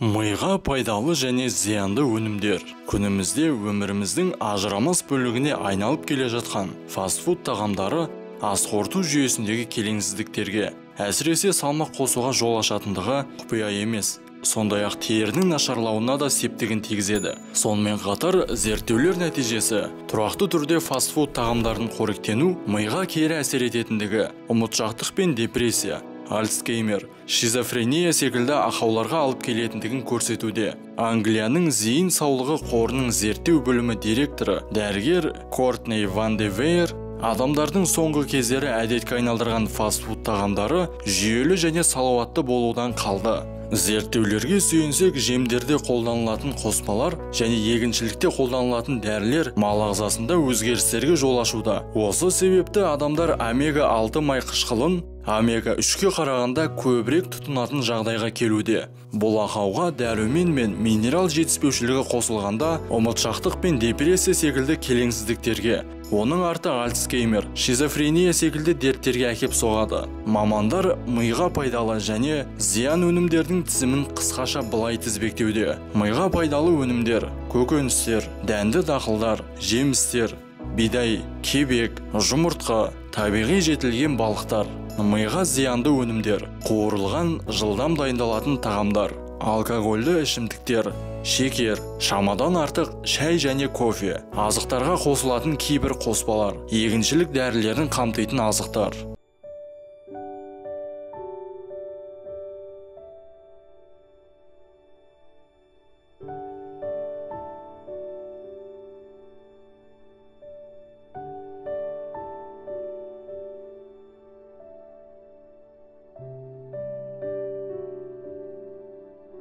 Мыйға пайдалы және зиянды өнімдер. Күнімізде өміріміздің ажырамас бөлігіне айналып келе жатқан фастфуд тағамдары ас қорыту жүйесіндегі келеңсіздіктерге, әсіресе салмақ қосуға жол ашатындығы құпия емес. Сондай-ақ терінің нашарлауына да септігін тигізеді. Сонымен қатар, зерттеулер нәтижесі тұрақты түрде фастфуд тағамдардың қоректену миға кері әсер ететіндігі, ұмытшақтық пен депрессия, Альцгеймер, шизофрения секілді ақауларға алып келетіндігін көрсетуде. Англияның зейін саулығы қорының зерттеу бөлімі директоры, дәрігер Кортней Ван де Вейер, адамдардың соңғы кездері әдетке айналдырған фастфуд тағамдары жүйелі және салауатты болудан қалды. Зерттеулерге сүйенсек, жемдерде қолданылатын қоспалар және егіншілікте қолданылатын дәрілер мал ағзасында өзгерістерге жол ашуда. Осы себепті адамдар омега-6 май қышқылын омега-3-ке қарағанда көбірек тұтынатын жағдайға келуде. Бұл ақауға дәрумен мен минерал жетіспеушілігі қосылғанда ұмытшақтық пен депрессия секілді келеңсіздіктерге, оның арты Альцгеймер, шизофрения секілді дерттерге әкеп соғады. Мамандар миға пайдалы және зиян өнімдердің тізімін қысқаша былай тізбектеуде. Миға пайдалы өнімдер: көкөністер, дәнді дақылдар, жемістер, бидай, кебек, жұмыртқа, табиғи жетілген балықтар. Миға зиянды өнімдер: қуырылған, жылдам дайындалатын тағамдар, алкогольді ішімдіктер, шекер, шамадан артық шай және кофе, азықтарға қосылатын кейбір қоспалар, егіншілік дәрілерін қамтитын азықтар.